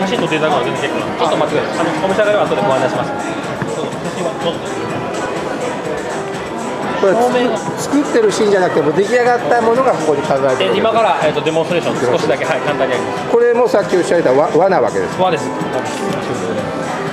写真撮っていただくのは全然結構なんで、ちょっと待ってください。お召し上がりは後でご案内します。写真はちょっと。 これ作ってるシーンじゃなくても出来上がったものがここに飾られてる。 今から、デモンストレーション少しだけ、はい、簡単にやります。 これもさっきおっしゃった和なわけです。 和です。